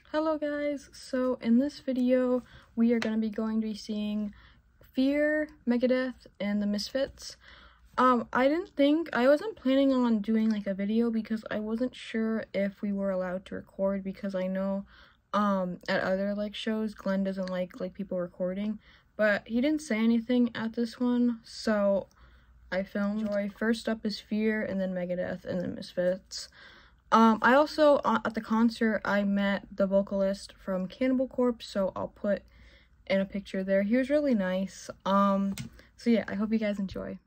Hello guys, so in this video we are going to be seeing Fear, Megadeth, and the Misfits. I wasn't planning on doing like a video because I wasn't sure if we were allowed to record, because I know at other like shows Glenn doesn't like people recording, but he didn't say anything at this one, so I filmed. First up is Fear, and then Megadeth, and then Misfits. I also, at the concert, I met the vocalist from Cannibal Corpse, so I'll put in a picture there. He was really nice. So yeah, I hope you guys enjoy.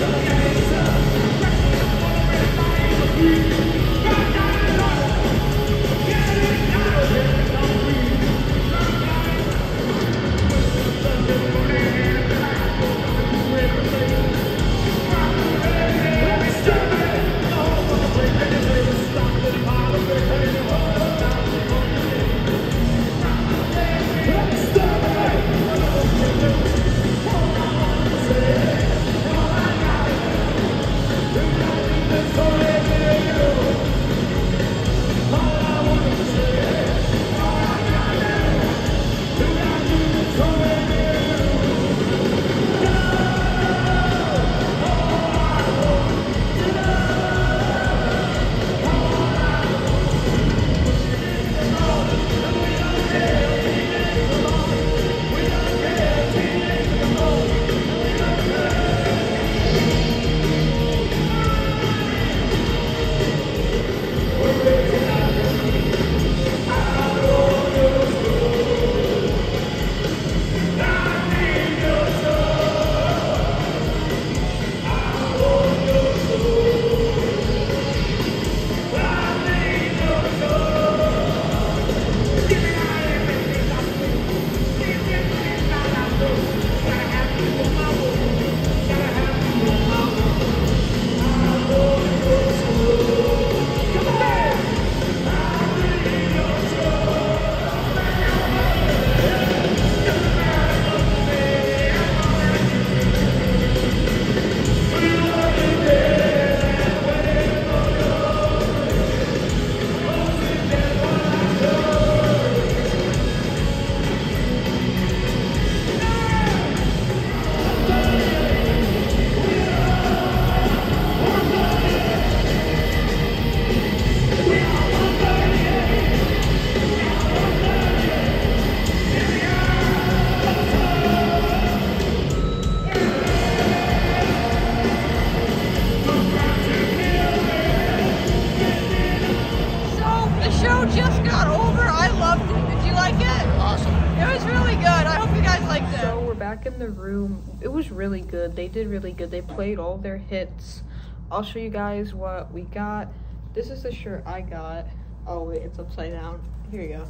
Just got over. I loved it. Did you like it? Awesome. It was really good. I hope you guys liked it. So we're back in the room. It was really good. They did really good. They played all their hits. I'll show you guys what we got. This is the shirt I got. Oh wait, it's upside down. Here you go.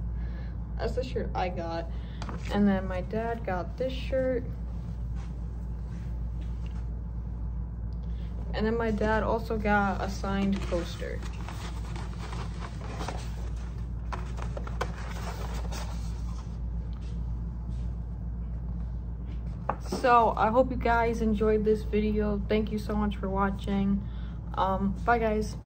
That's the shirt I got. And then my dad got this shirt. And then my dad also got a signed poster. So I hope you guys enjoyed this video. Thank you so much for watching. Bye guys.